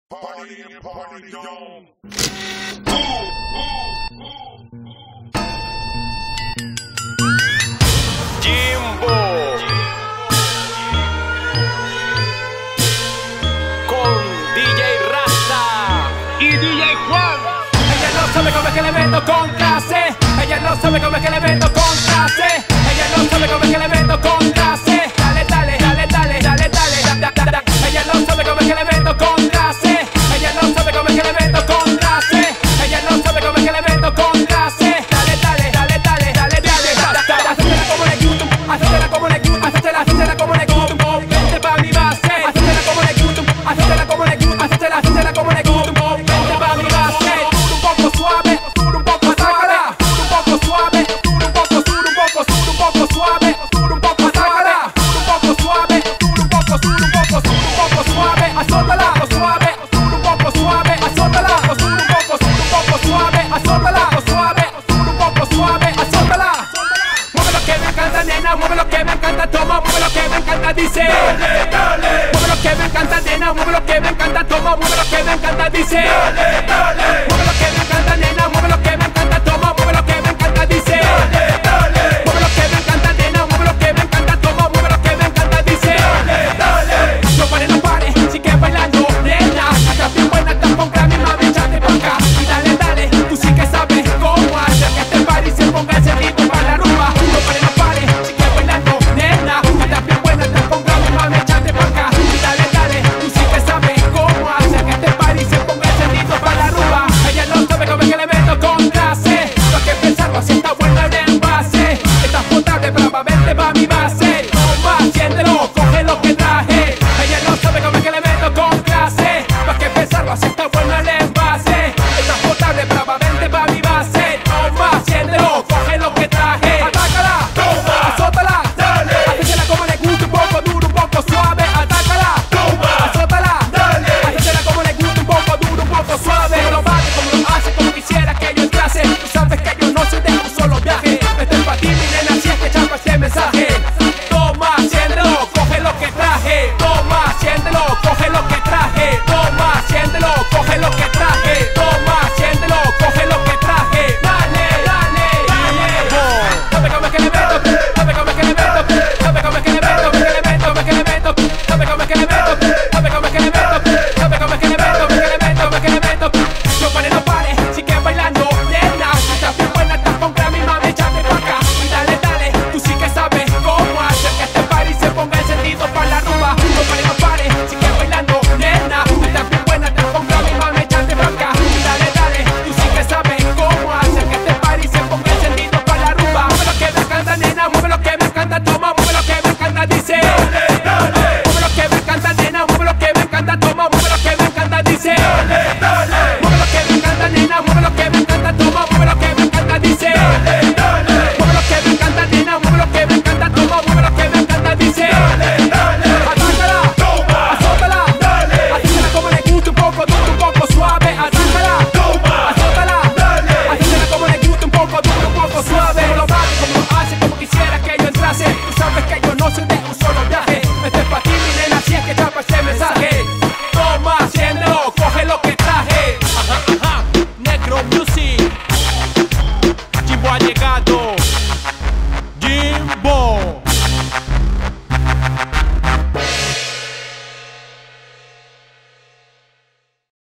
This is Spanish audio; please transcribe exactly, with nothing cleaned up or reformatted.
Party and party dome. Jimbo con D J Rasta y D J Juan. Ella no sabe cómo es que le vendo con clase. Ella no sabe cómo es que le vendo con clase. Ella no sabe cómo es que le vendo con clase. Dale, dale, dale, dale, dale, dale, da, da, da. Ella no sabe cómo es que le vendo con clase. Ella no sabe cómo es que le vendo con clase. Ella no sabe cómo es que le vendo con clase. Dale, dale, dale, dale, dale, dale, da, da, da. Hacétela como le gusta, hacétela como le gusta, hacétela, hacétela como le gusta. Vente pa' mi base, hacétela como le gusta, hacétela como le gusta, hacétela, hacétela como le gusta. Vente pa' mi base, un poco suave, un poco sácala, un poco suave, un poco sur, un poco sur, un poco suave, un poco sácala, un poco suave, un poco sur, un poco sur, un poco suave, azótala, suave, un poco suave, azótala, sur, un poco sur, un poco suave, azótala, suave, un poco suave, azótala. Mueve lo que me encanta, nena, mueve lo que me encanta, toma, mueve lo que me encanta, dice. Dale, dale, Mueve lo que me encanta, nena, mueve lo que me encanta, toma, mueve lo que me encanta, dice. dale, dale, Mueve lo que me encanta, nena, mueve lo que me encanta, toma, mueve lo que me encanta, dice. dale, dale, Mueve lo que me encanta, nena, mueve lo que me encanta, toma, mueve lo que me encanta, dice. dale. No pare, no pare, sigue bailando, nena. Estás bien buena, estás con Grammy, mami, échate pa' acá. Y dale, dale, tú sí que sabes cómo hacer que este party se ponga encendido para la rumba. No pare, no pare, sigue bailando, nena. Estás bien buena, estás con Grammy, mami, échate pa' acá. Y dale, dale, tú sí que sabes cómo hacer que este party se ponga encendido para la rumba. Ella no sabe cómo es que le meto con clase. No hay que pensarlo, así está buena el envase. Estás potable, brava, vente pa' mi base. Toma, siéntelo, coge lo que traje. Ella no sabe cómo es que le meto con clase. No hay que pensarlo, así está buena el envase. Estás potable, brava, vente pa' mi base. Toma, siéntelo, coge lo que traje. Atácala, Toma. azótala, Dale. hacésela como le gusta, un poco duro, un poco suave. Atácala, Toma. azótala, Dale. hacésela como le gusta, un poco duro, un poco suave. No lo bate como lo hace, como quisiera que yo entrase. Tú sabes que yo no soy de un solo viaje. Este es pa' ti, mi nena, si es que chapa este mensaje. Toma, siéntelo, coge lo que traje. Toma, siéntelo, coge lo que traje. Toma, siéntelo, coge lo que traje. Toma, siéntelo, coge lo que traje. Dale, dale, dale. Sabe cómo es que le meto, sabe cómo es que le meto, sabe cómo es que le meto, que le meto, que le meto, sabe cómo es que le meto, sabe cómo es que le meto, sabe cómo es que le meto, que le meto, que le meto. No pare, no pare, sigue bailando, nena. Estás bien buena, estás con Grammy, mami, échate pa' acá. Y dale, dale, tú sí que sabes cómo hacer que este party se ponga encendido para la rumba. No pare, no pare, sigue bailando, nena. Estás bien buena, estás con Grammy, mami, échate pa' acá. Y dale, dale, tú sí que sabes cómo hacer que este party se ponga encendido para la rumba. Mueve lo que me encanta, nena, mueve lo que me encanta, toma, mueve lo que me encanta, dice. Dale, Mueve lo que me encanta, nena, mueve lo que me encanta, toma, mueve lo que me encanta, dice. dale,